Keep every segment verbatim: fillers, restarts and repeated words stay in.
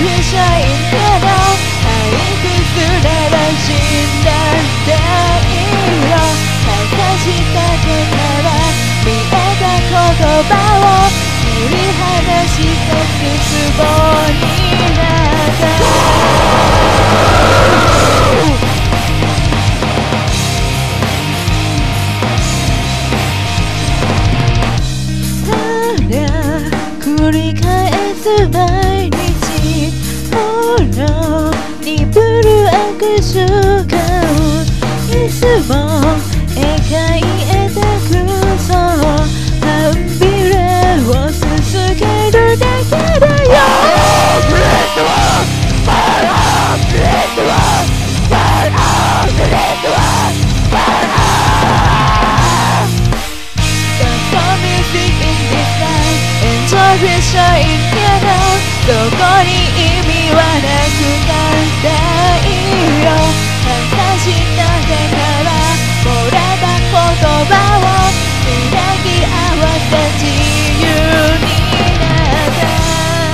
不想一天到爱くすれば死んだ太陽かした手から見えた言葉を切り離して絶望にな繰り返す毎日ほら鈍る悪習慣いつも描いた嘘半びれを続けるだけだよWish I had known どこに意味はなくなったいよ離した手からもらった言葉を開き合わせ自由になった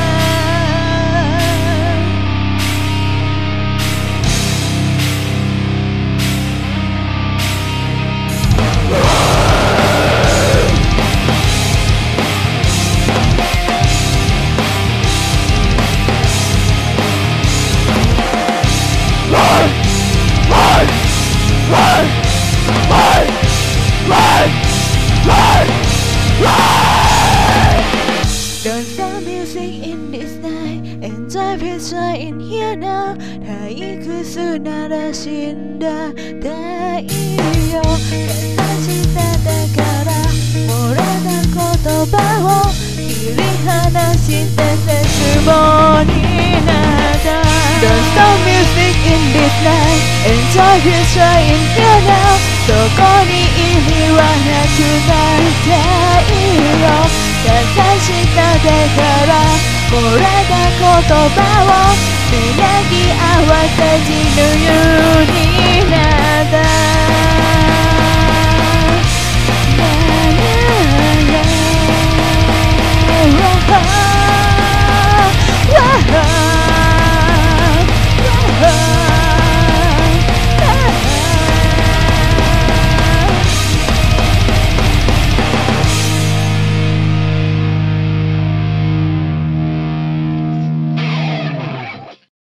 Don't stop music in this night Enjoy picture in here now 退屈なら死んだ太陽形しただからもらった言葉を切り離して絶望になった Don't stop music in this night Enjoy picture in here now そこに意味はなくなった太陽優した手からもらった言葉を磨き合わせ自由